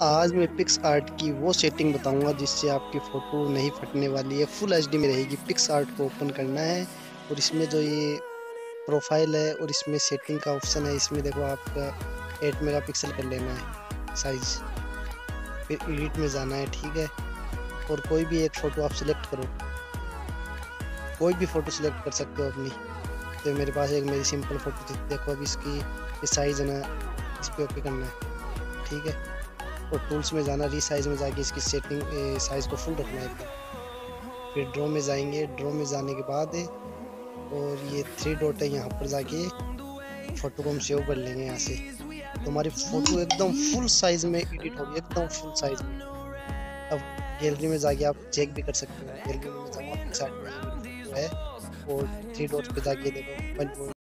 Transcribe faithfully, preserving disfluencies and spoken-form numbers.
आज मैं pics art की वो सेटिंग बताऊंगा जिससे आपकी फ़ोटो नहीं फटने वाली है। फुल एचडी में रहेगी। पिक्स आर्ट को ओपन करना है और इसमें जो ये प्रोफाइल है और इसमें सेटिंग का ऑप्शन है, इसमें देखो आपका एट मेगापिक्सल कर लेना है साइज। फिर एडिट में जाना है, ठीक है। और कोई भी एक फ़ोटो आप सिलेक्ट करो, कोई भी फ़ोटो सिलेक्ट कर सकते हो अपनी। तो मेरे पास एक मेरी सिंपल फ़ोटो थी, देखो अब इसकी ये साइज़ है ना, इस पर ओके करना है, ठीक है। और टूल्स में जाना, रीसाइज में जाके इसकी सेटिंग साइज़ को फुल रखना है एकदम। फिर ड्रॉ में जाएंगे, ड्रॉ में जाने के बाद और ये थ्री डॉट है, यहाँ पर जाके फ़ोटो को हम सेव कर लेंगे यहाँ से। तो हमारी फ़ोटो एकदम फुल साइज़ में एडिट होगी, एकदम फुल साइज़ में। अब गैलरी में जाके आप चेक भी कर सकते हो। गैलरी में जाऊँगा, पिक्स आर्ट में ये मेरी फ़ोटो है और थ्री डॉट पे जाके देखो वन